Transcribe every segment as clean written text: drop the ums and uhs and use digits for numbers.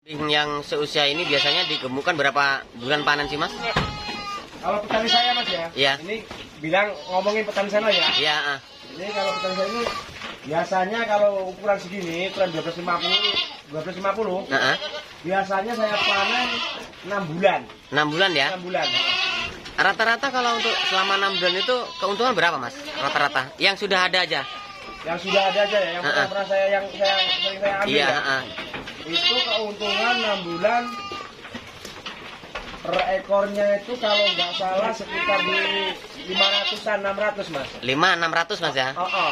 Yang seusia ini biasanya digemukkan berapa bulan panen sih, Mas? Kalau petani saya, Mas ya. Iya. Ini bilang ngomongin petani sana ya. Iya. Ini kalau petani saya ini biasanya kalau ukuran segini, ukuran 1250, biasanya saya panen 6 bulan. 6 bulan ya? 6 bulan. Rata-rata kalau untuk selama 6 bulan itu keuntungan berapa, Mas? Rata-rata yang sudah ada aja. Yang sudah ada aja ya, yang pernah saya sering saya ambil Iya, ya. Itu keuntungan 6 bulan per ekornya itu kalau nggak salah sekitar di 500-an 600, Mas. 500-600, Mas ya? Oh.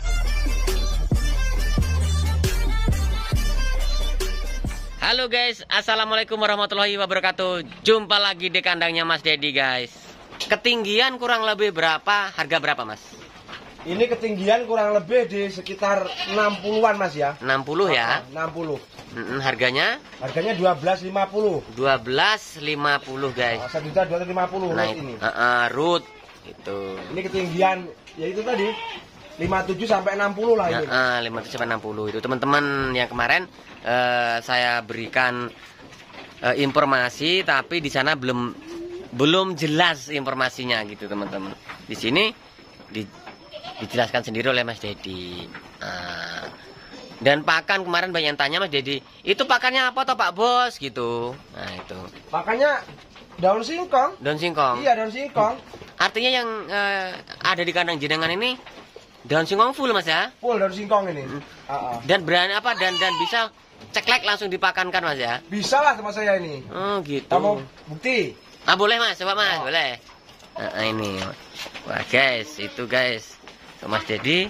Halo guys, assalamualaikum warahmatullahi wabarakatuh. Jumpa lagi di kandangnya Mas Dedi, guys. Ketinggian kurang lebih berapa? Harga berapa, Mas? Ini ketinggian kurang lebih di sekitar 60-an, Mas ya. 60 ya? 60. Harganya? Harganya 12.50. 12.50, guys. 1.250 Nah, ini. root itu. Ini ketinggian ya itu tadi 57 sampai 60 lah ini. 57 sampai 60 itu, teman-teman. Yang kemarin saya berikan informasi, tapi di sana belum jelas informasinya gitu, teman-teman. Di sini dijelaskan sendiri oleh Mas Dedi. Dan pakan kemarin banyak yang tanya, Mas Dedi, itu pakannya apa toh Pak Bos gitu. Nah itu. Makanya daun singkong. Daun singkong. Iya, daun singkong. Artinya yang ada di kandang jenengan ini daun singkong full, Mas ya? Full daun singkong ini. Dan berani apa dan bisa ceklek langsung dipakankan, Mas ya? Bisa lah sama saya ini. Oh gitu. Kamu bukti? Boleh Mas, coba Mas, boleh. Ini. Wah guys, itu guys. Mas Dedi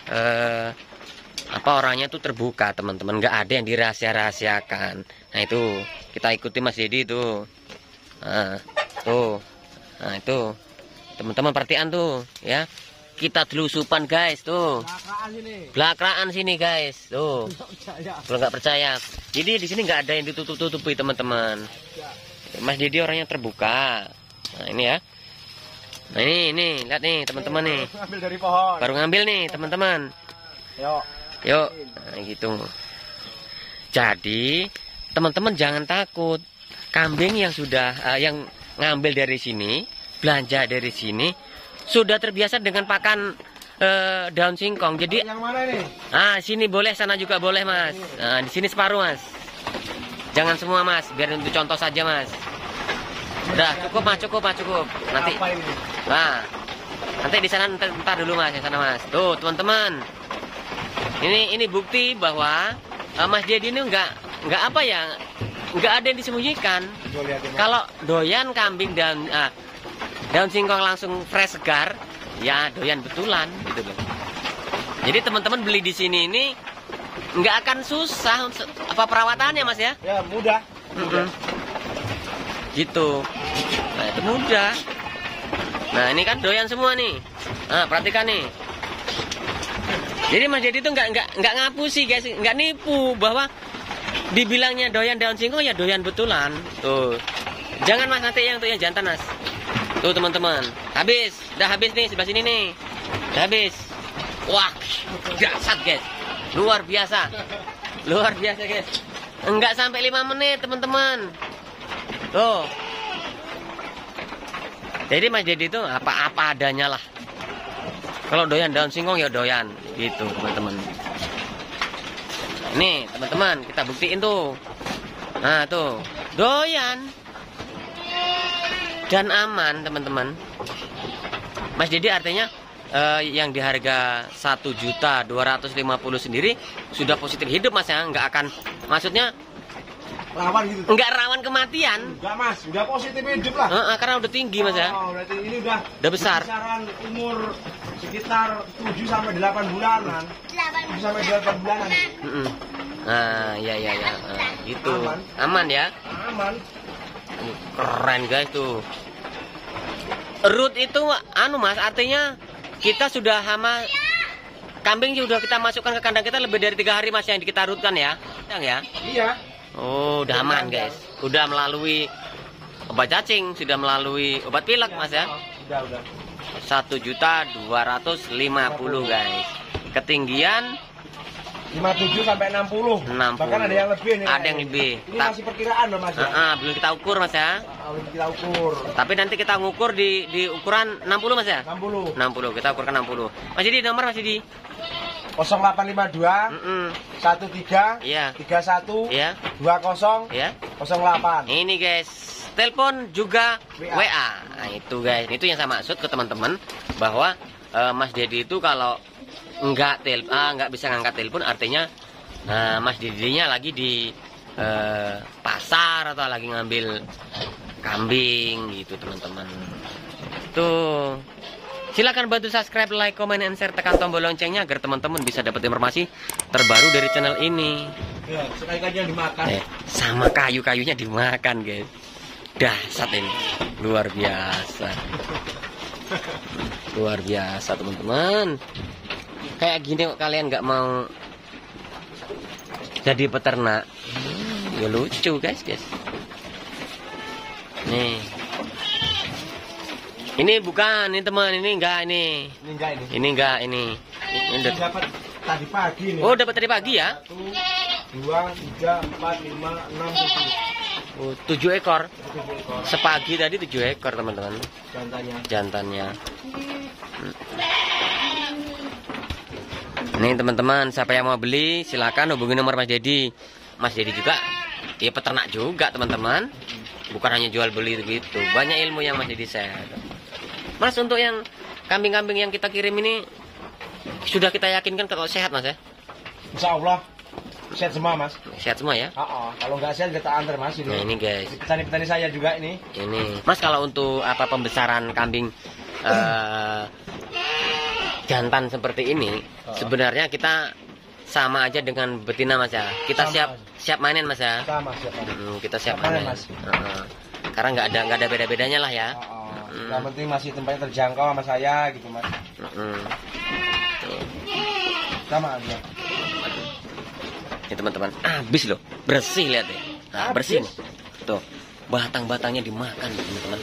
orangnya tuh terbuka, teman-teman, nggak ada yang dirahasia-rahasiakan. Nah itu kita ikuti Mas Dedi itu. Nah itu teman-teman, perhatian tuh ya, kita telusupan guys tuh, belakraan sini guys tuh. Kalau nggak percaya, jadi di sini nggak ada yang ditutup-tutupi, teman-teman. Mas Dedi orangnya terbuka. Nah ini ya. Nah ini lihat nih teman-teman nih. Ngambil dari pohon. Baru ngambil nih teman-teman. Yuk. Nah, gitu. Jadi teman-teman jangan takut. Kambing yang sudah yang ngambil dari sini, belanja dari sini, sudah terbiasa dengan pakan daun singkong. Jadi yang mana nih? Sini boleh, sana juga boleh, Mas. Di sini separuh, Mas. Jangan semua, Mas. Biar untuk contoh saja, Mas. Udah cukup, Mas, cukup. Nanti. Apa ini? Nah, nanti di sana ntar dulu, Mas, di sana, Mas. Tuh, teman-teman. Ini bukti bahwa Mas Dedi ini nggak apa ya, nggak ada yang disembunyikan. Kalau doyan kambing dan daun singkong langsung fresh segar, ya doyan betulan gitu loh. Jadi teman-teman beli di sini ini nggak akan susah apa perawatannya, Mas ya? Ya mudah. Gitu. Nah itu mudah. Nah ini kan doyan semua nih. Nah perhatikan nih. Jadi Mas Dedi itu nggak ngapusi guys, nggak nipu bahwa dibilangnya doyan daun singkong ya doyan betulan. Tuh. Jangan Mas, nanti yang untuk yang jantan Mas. Tuh teman-teman. Udah habis nih sebelah sini nih. Udah habis. Wah, dahsyat guys. Luar biasa guys. Enggak sampai 5 menit teman-teman. Tuh. Jadi Mas Dedi itu apa adanya lah. Kalau doyan daun singkong ya doyan gitu, teman-teman. Nih, teman-teman, kita buktiin tuh. Nah, tuh. Doyan. Dan aman, teman-teman. Mas Dedi artinya yang di harga 1.250.000 sendiri sudah positif hidup, Mas ya. Enggak akan, maksudnya rawan gitu. Enggak rawan kematian. Enggak, Mas, udah positif hidup lah. Karena udah tinggi, Mas ya. Berarti ini udah besar. Kisaran umur sekitar 7 sampai 8 bulanan. 7 sampai 8 bulanan. Nah, ya. Gitu. Aman ya? Aman. Keren guys tuh. Root itu Mas, artinya kita sudah kambing sudah kita masukkan ke kandang kita lebih dari 3 hari, Mas, yang kita rootkan ya. Ya? Iya. Oh, udah aman guys. Udah melalui obat cacing, sudah melalui obat pilek, Mas ya. Udah. 1.250.000 guys. Ketinggian 57 sampai 60. 60. Bahkan ada yang lebih nih. Ada yang lebih. Ini masih perkiraan loh Mas ya. Belum kita ukur Mas ya. Belum kita ukur. Tapi nanti kita ngukur di ukuran 60 Mas ya. 60. 60 kita ukurkan 60. Mas Jadi nomor Mas Jadi 0852 13 Iya. 31 Iya. 20 Ya. 08. Ini guys, telepon juga WA. WA. Nah, itu guys, itu yang saya maksud ke teman-teman bahwa Mas Dedi itu kalau nggak bisa ngangkat telepon artinya Mas Dedinya lagi di pasar atau lagi ngambil kambing gitu teman-teman. Tuh. Silakan bantu subscribe, like, comment, and share, tekan tombol loncengnya agar teman-teman bisa dapat informasi terbaru dari channel ini. Ya, sekali-kali dimakan. Sama kayu-kayunya dimakan, guys. Dahsyat ini. Luar biasa. Luar biasa, teman-teman. Kayak gini kok kalian nggak mau jadi peternak. Ya lucu, guys. Nih. Ini bukan, ini teman, ini enggak ini. Ini enggak ini. Ini enggak ini. Ini dapat tadi pagi nih. Oh, dapat tadi pagi ya? 1, 2, 3, 4, 5, 6, 7. Oh, 7 ekor. 7 ekor. Sepagi tadi 7 ekor, teman-teman. Jantannya. Nih, teman-teman, siapa yang mau beli silakan hubungi nomor Mas Dedi. Mas Dedi juga ya peternak juga, teman-teman. Bukan hanya jual beli gitu. Banyak ilmu yang Mas Dedi share. Mas, untuk yang kambing-kambing yang kita kirim ini sudah kita yakinkan kalau sehat Mas ya? Insya Allah sehat semua Mas. Sehat semua ya? Kalau nggak sehat kita antar Mas ini. Nah ini guys. Petani-petani saya juga ini. Ini Mas, kalau untuk pembesaran kambing jantan seperti ini sebenarnya kita sama aja dengan betina Mas ya. Kita siap mainin Mas ya. Sama siap mainin. Kita siap mainin Mas. Karena nggak ada beda-bedanya lah ya. Yang penting masih tempatnya terjangkau sama saya gitu Mas. Sama aja. Ini teman-teman, habis loh, bersih lihat ya. Nah, bersih nih. Tuh, batang-batangnya dimakan teman-teman.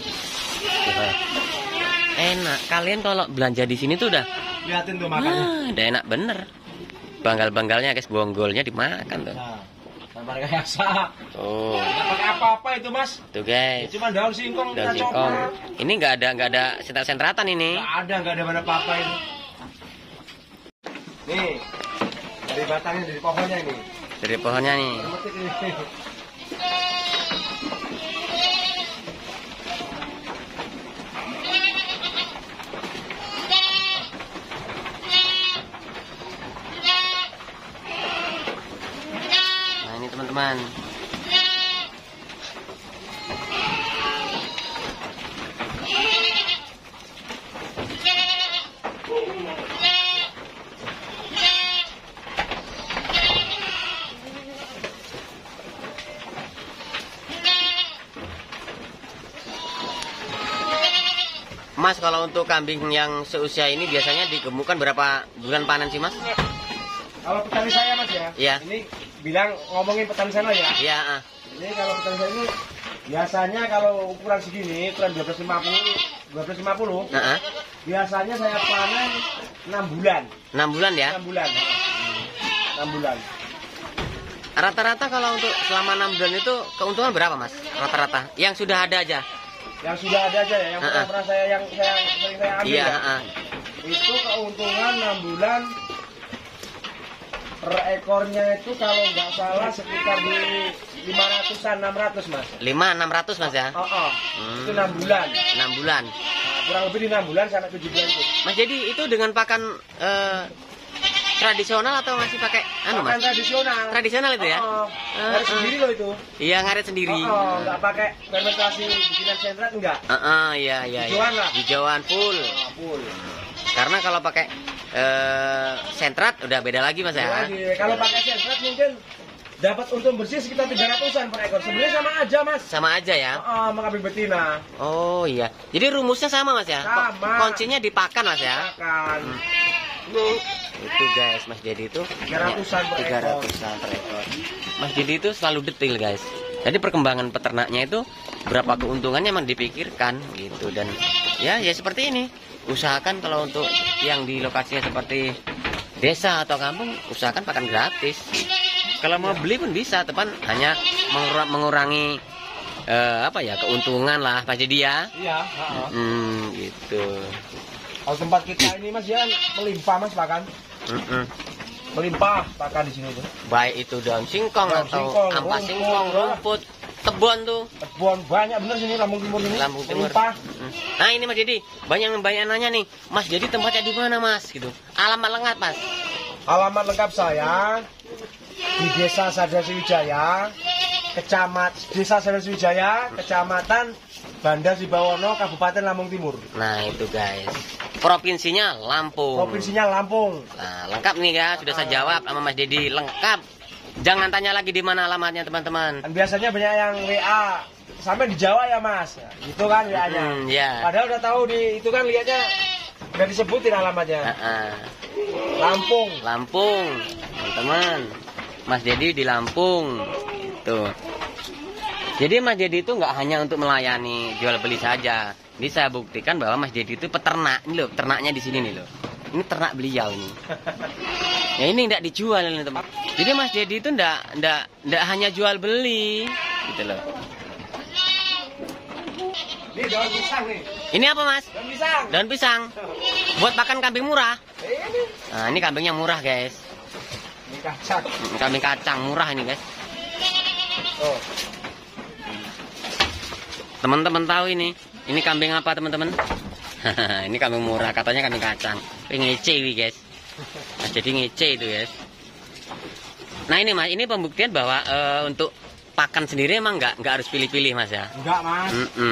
Enak. Kalian kalau belanja di sini tuh udah liatin tuh makannya. Udah enak bener. Banggal-banggalnya guys, bonggolnya dimakan tuh. Sampai kayak asa. Oh. Nggak pakai apa-apa itu Mas. Tuh guys. Cuma daun singkong. Daun singkong. Ini nggak ada sentrat-sentratan ini. Nggak ada apa-apa ini. Nih, dari batangnya, dari pohonnya ini. Dari pohonnya nih. Nah ini teman-teman. Mas, kalau untuk kambing yang seusia ini biasanya digemukkan berapa bulan panen sih Mas? Kalau petani saya Mas ya, Iya. Ini bilang ngomongin petani sana ya. Iya. Ini kalau petani saya ini biasanya kalau ukuran segini, ukuran 1250, biasanya saya panen 6 bulan. 6 bulan ya? 6 bulan. 6 bulan. Rata-rata kalau untuk selama 6 bulan itu keuntungan berapa Mas? Rata-rata yang sudah ada aja. Yang sudah ada aja ya, yang pernah saya sering saya ambil Iya, ya. Itu keuntungan 6 bulan per ekornya itu kalau nggak salah sekitar di 500-an 600 Mas. 500-600 Mas ya? Itu 6 bulan. 6 bulan. Nah, kurang lebih di 6 bulan sampai 7 bulan itu. Mas, jadi itu dengan pakan tradisional atau masih pakai Pakan tradisional. Tradisional itu ya? Ngarit sendiri loh itu. Iya, ngarit sendiri. Nggak pakai fermentasi bikinan sentrat enggak. Iya. Hijauan lah. Hijauan full. Full. Karena kalau pakai sentrat udah beda lagi Mas ya. Kalau pakai sentrat mungkin dapat untung bersih sekitar 300-an per ekor. Sebenarnya sama aja Mas. Sama aja ya. Mengambil betina. Oh iya. Jadi rumusnya sama Mas ya. Sama. Kuncinya dipakan Mas ya. Pakan. Itu guys, Mas Dedi itu 300-an per ekor. 300-an per ekor. Mas Dedi itu selalu detail guys. Jadi perkembangan peternaknya itu berapa keuntungannya memang dipikirkan gitu. Dan ya seperti ini. Usahakan kalau untuk yang di lokasinya seperti desa atau kampung usahakan pakan gratis. Kalau mau beli pun bisa, teman, hanya mengurangi keuntungan lah Mas Dedi ya. Iya. Gitu. Kalau tempat kita ini Mas ya melimpah Mas pakan. Melimpah pakan di sini tuh. Baik itu daun singkong atau ampas singkong, rumput, tebon tuh. Tebon banyak bener sini Lampung Timur ini. Lampung Timur. Melimpah. Nah ini Mas Dedi, banyak nanya nih, Mas Dedi tempatnya di mana Mas? Gitu. Alamat lengkap Mas. Alamat lengkap saya di Desa Sada Sriwijaya, Desa Sada Sriwijaya, Kecamatan Banda Sibawono, Kabupaten Lampung Timur. Nah itu guys, provinsinya Lampung. Provinsinya Lampung. Nah lengkap nih ya, sudah saya jawab sama Mas Dedi, lengkap. Jangan tanya lagi di mana alamatnya teman-teman. Dan biasanya banyak yang WA sampai di Jawa ya Mas, itu kan WA-nya. Ya. Padahal udah tahu itu kan lihatnya udah disebutin alamatnya. Lampung. Lampung, teman-teman. Mas Dedi di Lampung, itu. Jadi Mas Dedi itu nggak hanya untuk melayani jual beli saja. Ini saya buktikan bahwa Mas Dedi itu peternak. Ini loh, ternaknya di sini nih loh. Ini ternak beliau ini. Ya ini tidak dijual ini teman. Jadi Mas Dedi itu ndak hanya jual beli, gitu loh. Ini daun pisang nih. Ini apa Mas? Daun pisang. Daun pisang. Buat makan kambing murah. Ini. Nah ini kambingnya murah guys. Ini kacang. Kambing kacang murah ini guys. Oh. Teman-teman tahu ini kambing apa teman-teman? Ini kambing murah, katanya kambing kacang. Ini ngece ini guys. Mas jadi ngece itu guys. Nah ini Mas, ini pembuktian bahwa untuk pakan sendiri emang nggak harus pilih-pilih Mas ya? Enggak Mas.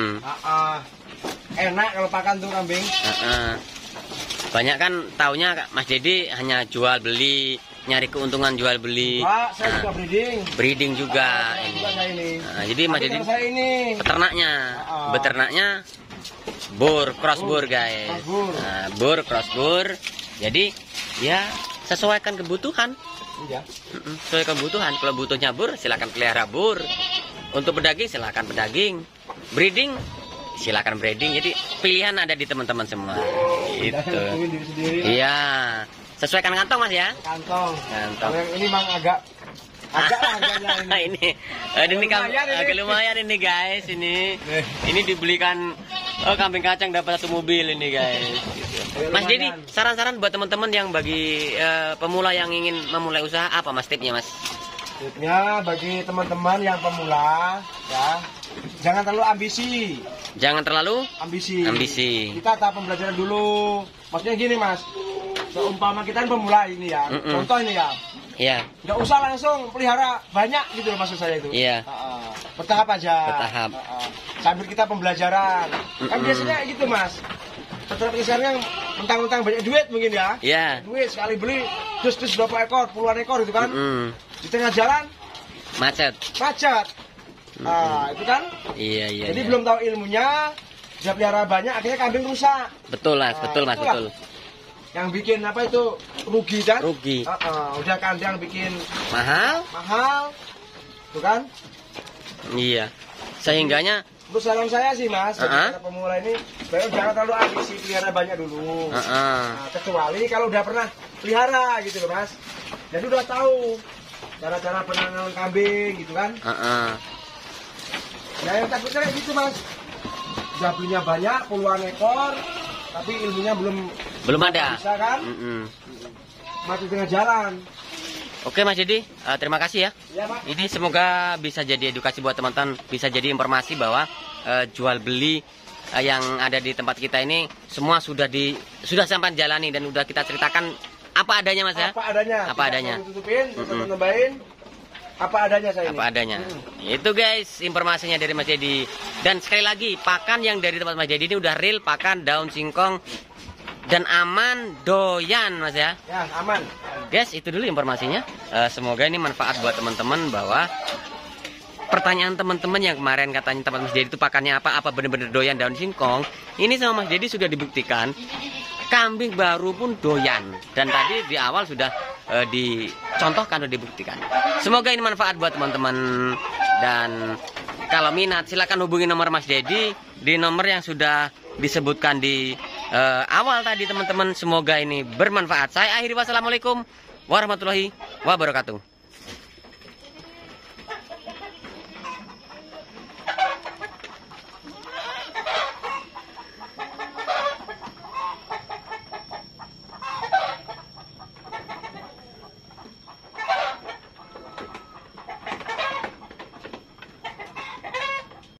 Enak kalau pakan tuh kambing. Banyak kan taunya Mas Dedi hanya jual beli, nyari keuntungan jual beli. Pak, saya juga breeding. Breeding juga ini. Nah, jadi Mas Dedi peternaknya, beternaknya bur, cross bur guys. Nah, bur, cross bur. Jadi ya sesuaikan kebutuhan. Iya. Sesuai kebutuhan. Kalau butuhnya bur, silakan pelihara bur. Untuk pedaging silakan pedaging. Breeding silakan breeding. Jadi pilihan ada di teman-teman semua. Gitu. Iya. Sesuaikan kantong Mas ya. Kantong. Kantong. Yang ini memang agak harganya ini. ini agak lumayan ini guys. Ini dibelikan kambing kacang dapat satu mobil ini guys. Gitu. Mas Dedi, saran-saran buat teman-teman yang bagi pemula yang ingin memulai usaha apa Mas tipnya Mas? Tipnya bagi teman-teman yang pemula ya, jangan terlalu ambisi. Jangan terlalu ambisi. Kita tahap pembelajaran dulu. Maksudnya gini Mas, seumpama kita kan pemula ini ya, contoh ini ya. Iya. Nggak usah langsung pelihara banyak gitu loh maksud saya itu. Iya. Bertahap aja. Bertahap. Sambil kita pembelajaran. Kan biasanya gitu Mas. Peternak yang mentang-mentang banyak duit mungkin ya. Iya. Duit sekali beli terus berapa ekor, puluhan ekor itu kan. Di tengah jalan macet. Nah, itu kan. Iya. Jadi belum tahu ilmunya, sudah pelihara banyak akhirnya kambing rusak. Betul Mas, betul Mas, betul. Yang bikin apa itu rugi kan? Rugi. Udah kandang bikin mahal. Itu kan? Iya. Sehingganya untuk saran saya sih Mas, para pemula ini jangan terlalu ambisi pelihara banyak dulu. Nah, kecuali kalau udah pernah pelihara gitu loh Mas. Jadi udah tahu cara-cara penanganan kambing gitu kan. Ya yang takutnya kayak gitu Mas. Udah belinya banyak, puluhan ekor, tapi ilmunya belum ada. Bisa kan? Masih tengah jalan. Oke Mas Dedi, terima kasih ya. Iya Pak. Ini semoga bisa jadi edukasi buat teman-teman, bisa jadi informasi bahwa jual beli yang ada di tempat kita ini semua sudah sampai jalani dan udah kita ceritakan apa adanya Mas ya. Apa adanya. Tutupin, tambahin. Apa adanya saya ini. Apa adanya. Itu guys informasinya dari Mas Dedi. Dan sekali lagi pakan yang dari tempat Mas Dedi ini udah real pakan daun singkong dan aman doyan Mas ya. Ya aman. Guys itu dulu informasinya. Semoga ini manfaat buat teman-teman bahwa pertanyaan teman-teman yang kemarin katanya tempat Mas Dedi itu pakannya apa bener-bener doyan daun singkong. Ini sama Mas Dedi sudah dibuktikan. Kambing baru pun doyan. Dan tadi di awal sudah dicontohkan dan dibuktikan. Semoga ini manfaat buat teman-teman. Dan kalau minat silakan hubungi nomor Mas Dedi di nomor yang sudah disebutkan di awal tadi teman-teman. Semoga ini bermanfaat. Saya akhiri, wassalamualaikum warahmatullahi wabarakatuh.